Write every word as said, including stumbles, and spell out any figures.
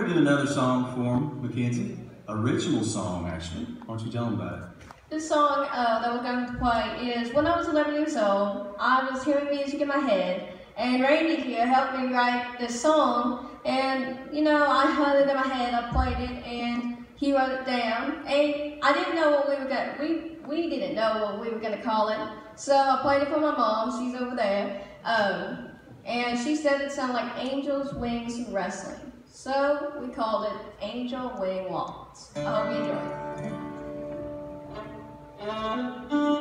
going to do another song for him, Mackenzie. Original song, actually. Why don't you tell him about it? This song uh, that we're going to play is, when I was eleven years old, I was hearing music in my head, and Randy here helped me write this song, and, you know, I heard it in my head, I played it, and he wrote it down, and I didn't know what we were going to, we, we didn't know what we were going to call it, so I played it for my mom, she's over there, um, and she said it sounded like Angels, Wings, Wrestling, so we called it Angel Wing Waltz. I hope you enjoy it.